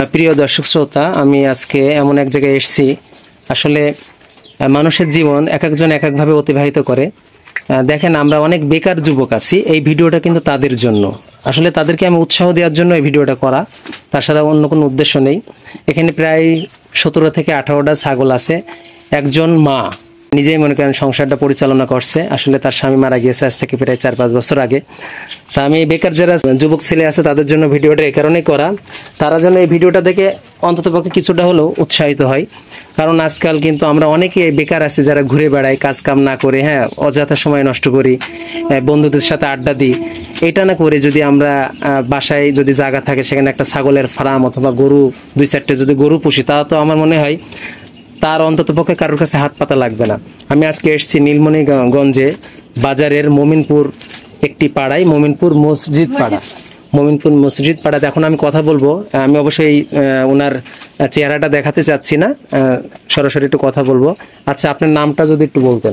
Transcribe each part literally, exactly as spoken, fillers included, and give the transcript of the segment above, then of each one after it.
প্রিয় দর্শক শ্রোতা, আমি আজকে এমন এক জায়গায় এসেছি। আসলে মানুষের জীবন এক একজন এক একভাবে অতিবাহিত করে। দেখেন, আমরা অনেক বেকার যুবক আছি। এই ভিডিওটা কিন্তু তাদের জন্য। আসলে তাদেরকে আমি উৎসাহ দেওয়ার জন্য এই ভিডিওটা করা, তার সাথে অন্য কোনো উদ্দেশ্য নেই। এখানে প্রায় সতেরো থেকে আঠারোটা ছাগল আছে। একজন মা নিজেই মনে করেন সংসারটা পরিচালনা করছে। আসলে তার স্বামী মারা গিয়েছে আজ থেকে প্রায় চার পাঁচ বছর আগে। তা আমি বেকার যারা যুবক ছেলে আছে তাদের জন্য ভিডিওটা এই কারণেই করা, তারা যেন এই ভিডিওটা দেখে অন্ততপক্ষে কিছুটা হলেও উৎসাহিত হয়। কারণ আজকাল কিন্তু আমরা অনেকে বেকার আছি যারা ঘুরে বেড়াই, কাজ কাম না করে, হ্যাঁ অযথা সময় নষ্ট করি, বন্ধুদের সাথে আড্ডা দিই। এটা না করে যদি আমরা বাসায় যদি জায়গা থাকে সেখানে একটা ছাগলের ফার্ম অথবা গরু দুই চারটে যদি গরু পুষি, তা তো আমার মনে হয় তার অন্তত পক্ষে কারোর কাছে হাত পাতা লাগবে না। আমি আজকে এসেছি নীলমণিগঞ্জে বাজারের মমিনপুর একটি পাড়ায়, মমিনপুর মসজিদ পাড়া, মমিনপুর মসজিদ পাড়াতে এখন আমি কথা বলবো। আমি অবশ্যই ওনার চেহারাটা দেখাতে চাচ্ছি না, সরাসরি একটু কথা বলবো। আচ্ছা, আপনার নামটা যদি একটু বলতেন।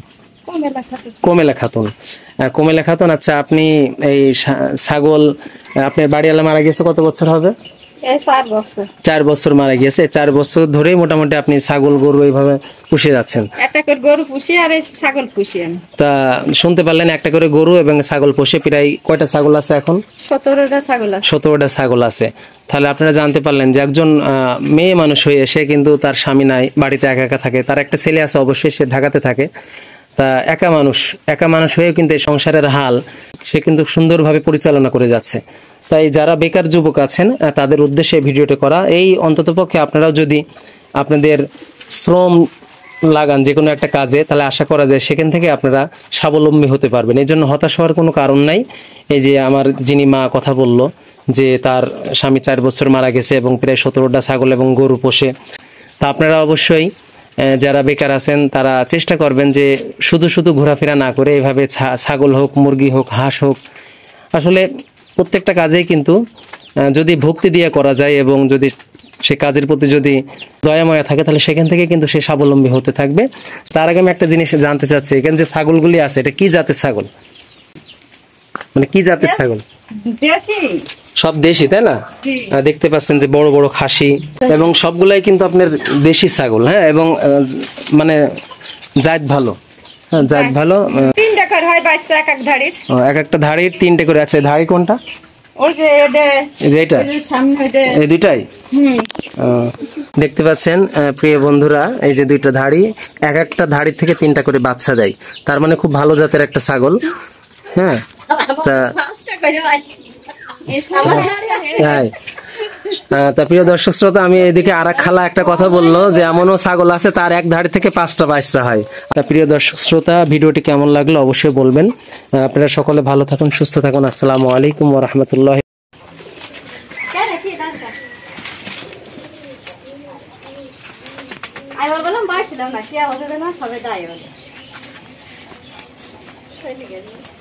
কোমেলা খাতুন। কোমেলা খাতুন, আচ্ছা আপনি এই ছাগল, আপনার বাড়িওয়ালা মারা গেছে কত বছর হবে? চার বছর। চার বছর মারা গিয়েছে। চার বছর ধরেই মোটামুটি আপনি ছাগল গরু এইভাবে পুষে যাচ্ছেন। একটা করে গরু পুষি আর ছাগল পুষি আমি। তা শুনতে পারলেন, একটা করে গরু এবং ছাগল পুষে প্রায় কয়টা ছাগল আছে এখন? সতেরোটা ছাগল আছে। সতেরোটা ছাগল আছে। তাহলে আপনারা জানতে পারলেন যে একজন মেয়ে মানুষ হয়ে সে কিন্তু তার স্বামী নাই, বাড়িতে একা একা থাকে। তার একটা ছেলে আছে, অবশ্যই সে ঢাকাতে থাকে। তা একা মানুষ একা মানুষ হয়ে কিন্তু এই সংসারের হাল সে কিন্তু সুন্দরভাবে পরিচালনা করে যাচ্ছে। তাই যারা বেকার যুবক আছেন তাদের উদ্দেশ্যে ভিডিওটি করা। এই অন্ততপক্ষে আপনারাও যদি আপনাদের শ্রম লাগান যে কোনো একটা কাজে, তাহলে আশা করা যায় সেখান থেকে আপনারা স্বাবলম্বী হতে পারবেন। এই জন্য হতাশ হওয়ার কোনো কারণ নাই। এই যে আমার যিনি মা কথা বললো যে তার স্বামী চার বছর মারা গেছে এবং প্রায় সতেরোটা ছাগল এবং গরু পোষে। তা আপনারা অবশ্যই যারা বেকার আছেন তারা চেষ্টা করবেন যে শুধু শুধু ঘোরাফেরা না করে এভাবে ছাগল হোক, মুরগি হোক, হাঁস হোক, আসলে প্রত্যেকটা কাজেই কিন্তু যদি ভক্তি দিয়ে করা যায় এবং যদি সে কাজের প্রতি যদি দয়াময়া থাকে, তাহলে সেখান থেকে কিন্তু সে স্বাবলম্বী হতে থাকবে। তার আগে আমি একটা জিনিস জানতে চাচ্ছি, এখানে যে ছাগলগুলি আছে এটা কি জাতের ছাগল, মানে কি জাতের ছাগল? সব দেশি, তাই না? দেখতে পাচ্ছেন যে বড় বড় খাসি এবং সবগুলাই কিন্তু আপনার দেশি ছাগল। হ্যাঁ, এবং মানে জাত ভালো। হ্যাঁ, জাত ভালো। তিনটা করে হয় বাচ্চা এক এক ধাড়ির। এক একটা ধাড়ির তিনটে করে আছে। ধাড়ি কোনটা? ওই যে এটা, এই যে সামনে এটা, এই দুইটাই। হুম, দেখতে পাচ্ছেন প্রিয় বন্ধুরা, এই যে দুইটা ধাড়ি, এক একটা ধাড়ি থেকে তিনটা করে বাচ্চা দেয়। তার মানে খুব ভালো জাতের একটা ছাগল। হ্যাঁ, তা তা প্রিয় দর্শক শ্রোতা, আমি এদিকে আর এক খালা একটা কথা বললো যে এমনও ছাগল আছে তার এক ধাড়ি থেকে পাঁচটা বাচ্চা হয়। তা প্রিয় দর্শক শ্রোতা, ভিডিওটি কেমন লাগলো অবশ্যই বলবেন। আপনারা সকলে ভালো থাকুন, সুস্থ থাকুন। আসসালামু আলাইকুম ওয়া রাহমাতুল্লাহ। আমি বললাম বাড়ছিলাম না, কি আওয়াজ হলো না, সবাই যাই হলো।